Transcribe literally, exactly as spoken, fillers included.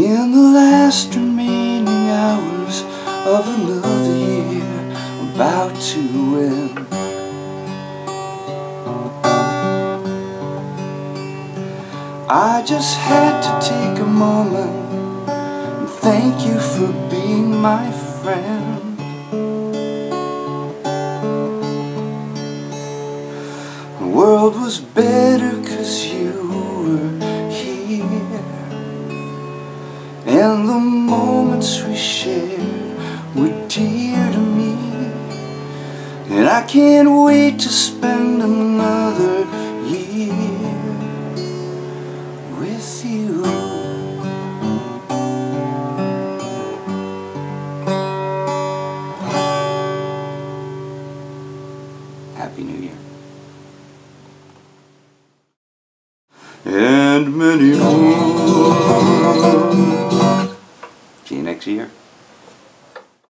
In the last remaining hours of another year about to end, I just had to take a moment and thank you for being my friend. The world was better 'cause you were here, and the moments we shared were dear to me. And I can't wait to spend another year with you. Happy New Year. And many more.